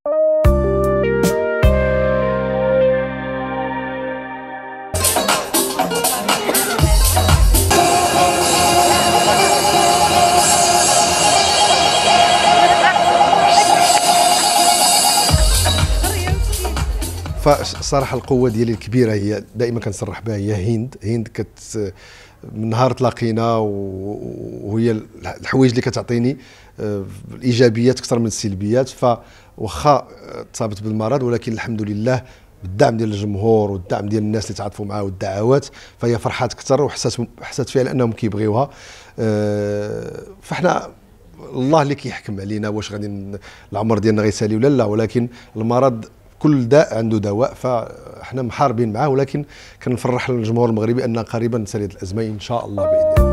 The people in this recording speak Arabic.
فصراحه القوه ديالي الكبيره هي دائما كنصرح بها، هي هند من نهار تلاقينا وهي الحوايج اللي كتعطيني الايجابيات اكثر من السلبيات. فواخا تصابت بالمرض ولكن الحمد لله بالدعم ديال الجمهور والدعم ديال الناس اللي تعاطفوا معها والدعوات، فهي فرحات اكثر وحسات فعلا انهم كيبغيوها. فاحنا الله اللي كيحكم علينا واش غادي العمر ديالنا غيسالي ولا لا، ولكن المرض كل داء عنده دواء، فاحنا محاربين معاه، ولكن كنفرح الجمهور المغربي ان قريبا تسالي الازمه ان شاء الله باذن الله.